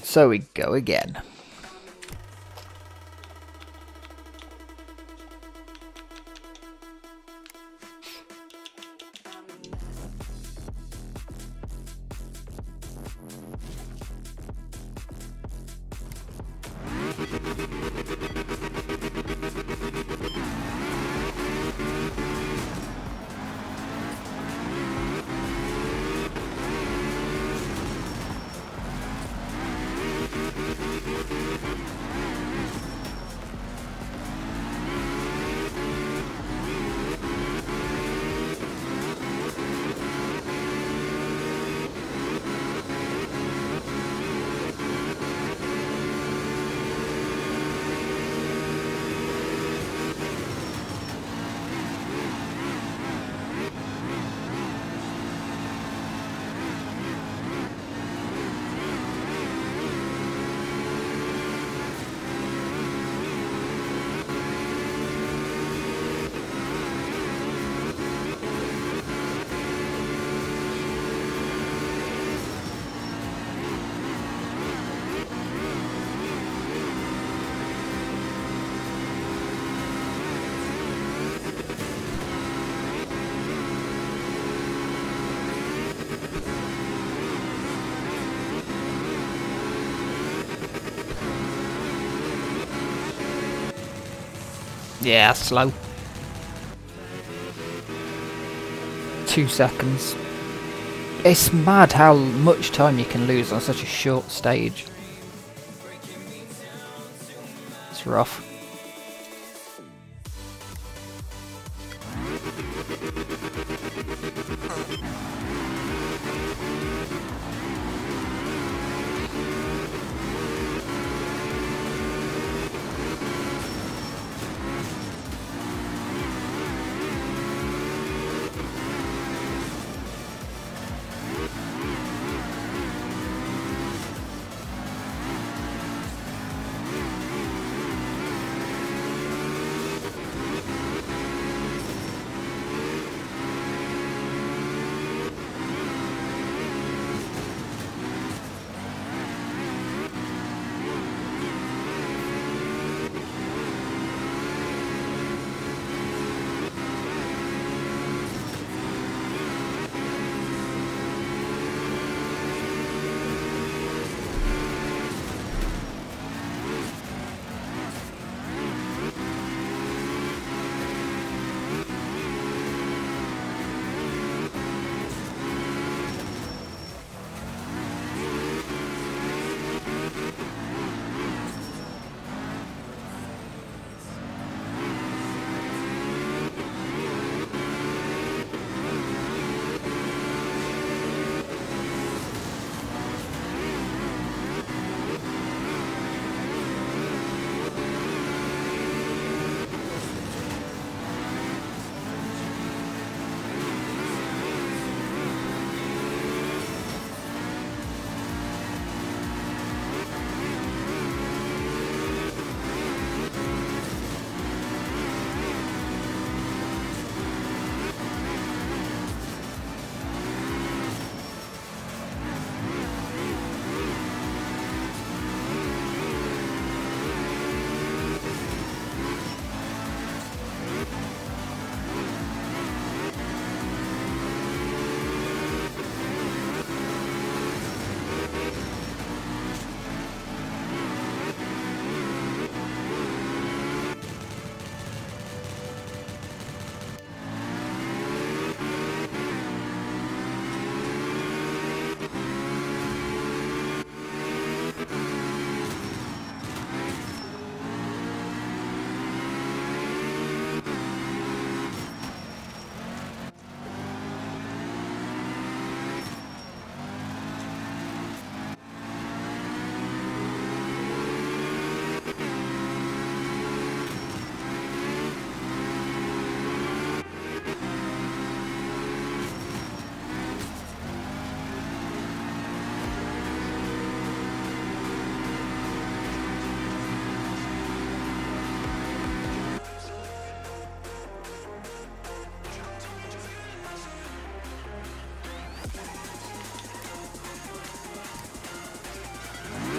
So we go again. Yeah, slow. 2 seconds. It's mad how much time you can lose on such a short stage. It's rough.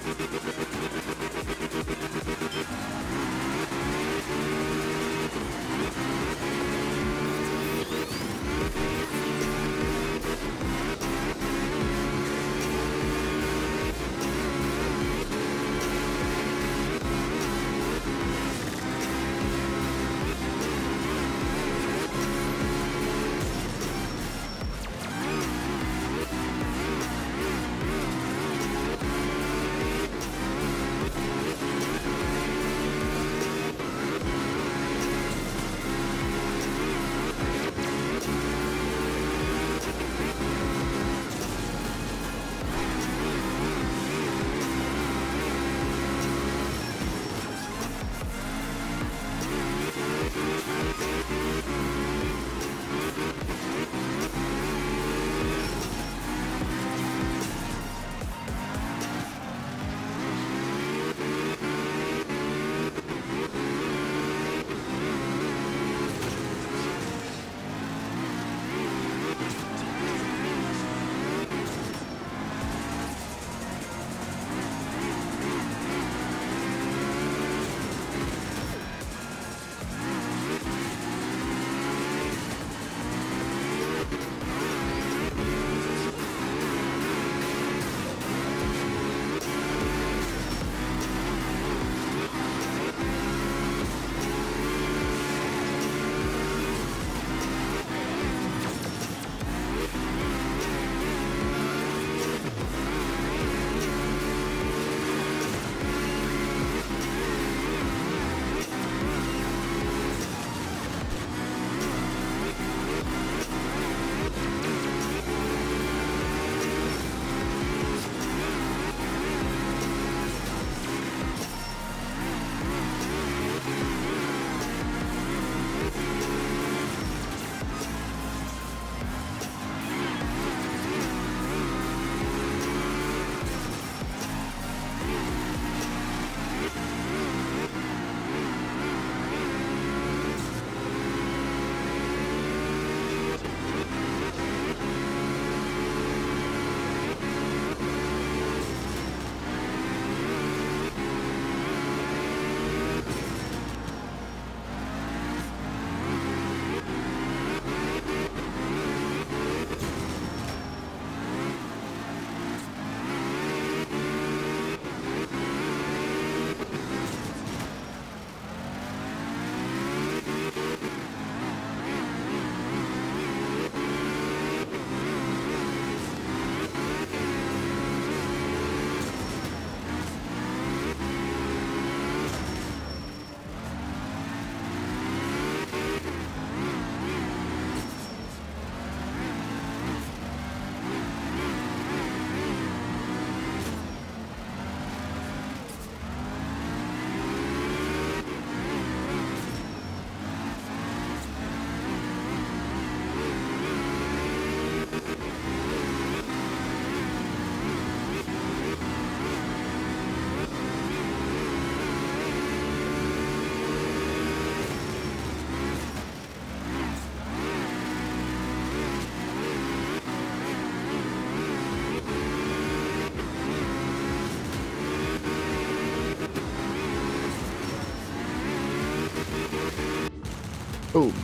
Boom.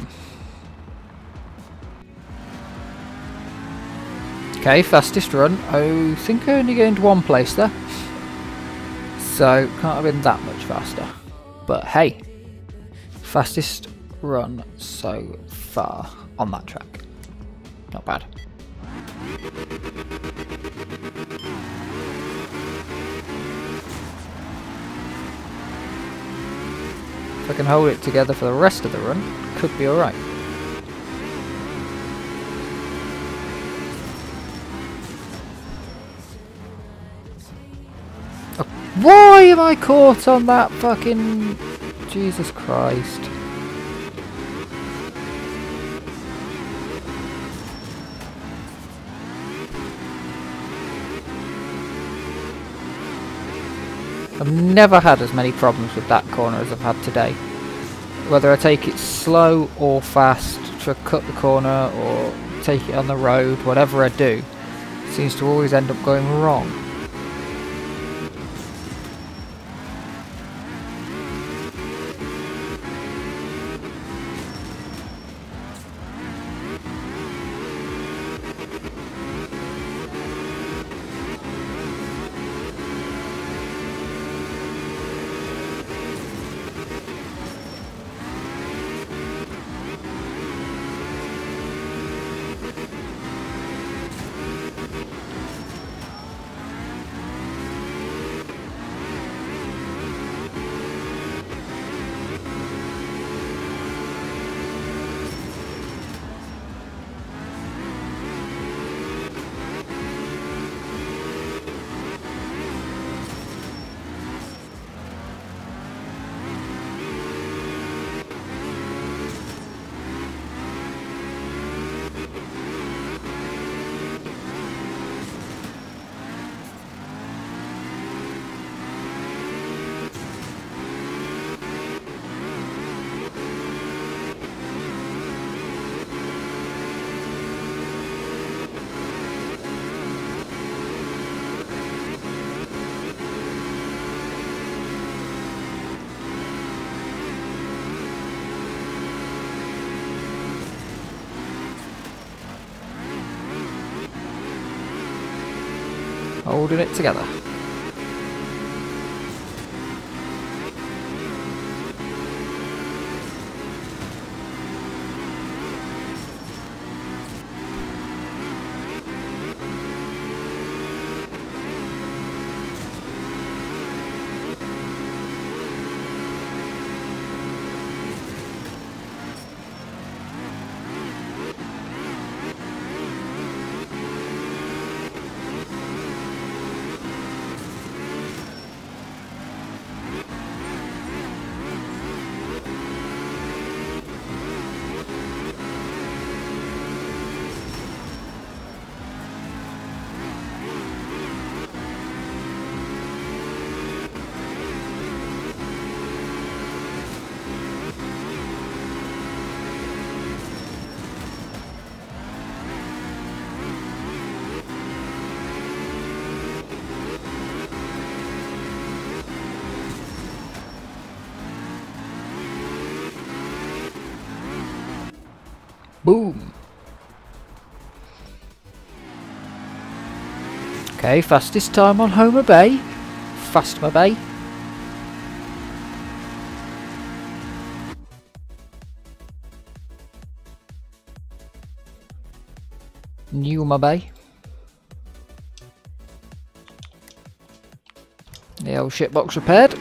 Okay, fastest run. I think I only gained one place there. So, can't have been that much faster. But hey, fastest run so far on that track. Not bad. If I can hold it together for the rest of the run, could be alright. Oh, why am I caught on that fucking... Jesus Christ. I've never had as many problems with that corner as I've had today. Whether I take it slow or fast to cut the corner or take it on the road, whatever I do, it seems to always end up going wrong. Holding it together. Boom. Okay, fastest time on Homer Bay. Fastomer Bay. Newma Bay. The old shitbox repaired.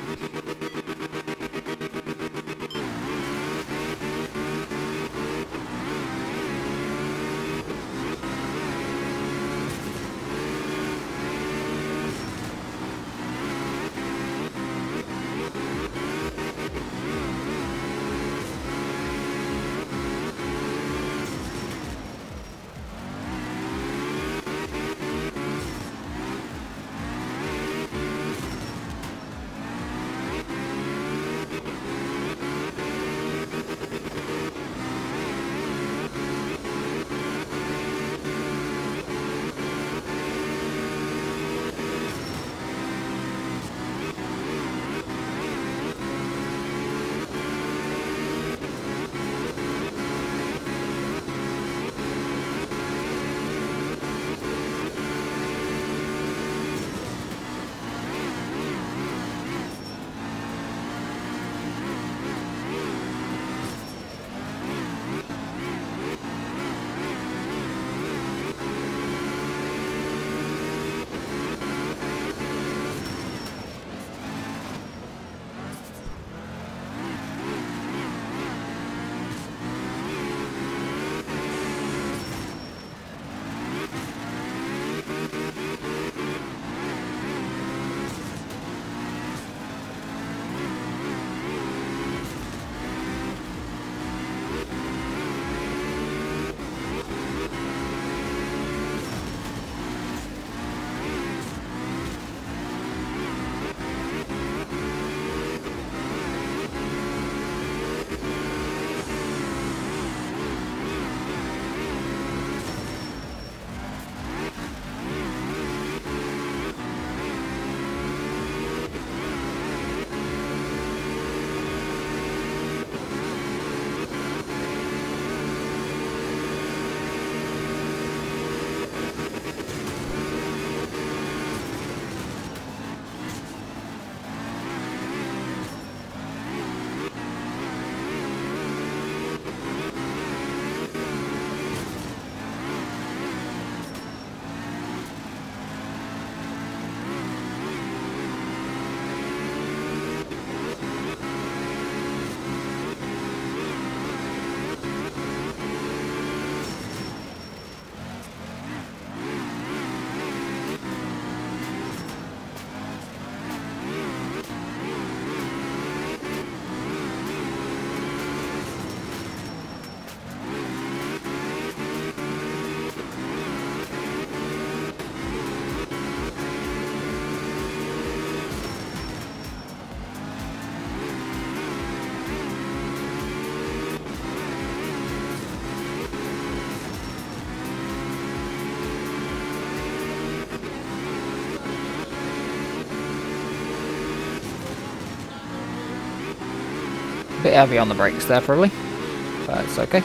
Bit heavy on the brakes there probably, but it's okay.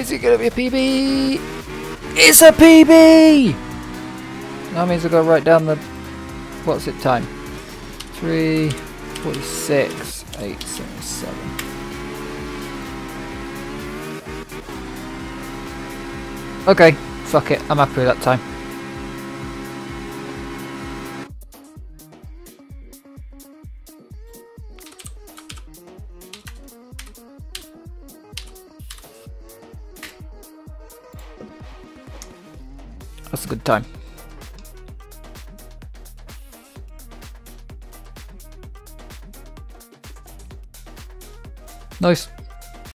Is it gonna be a PB? It's a PB! That means I've got to write down the... What's it time? 3:46, 8:77. Okay, fuck it. I'm happy with that time. That's a good time. Nice.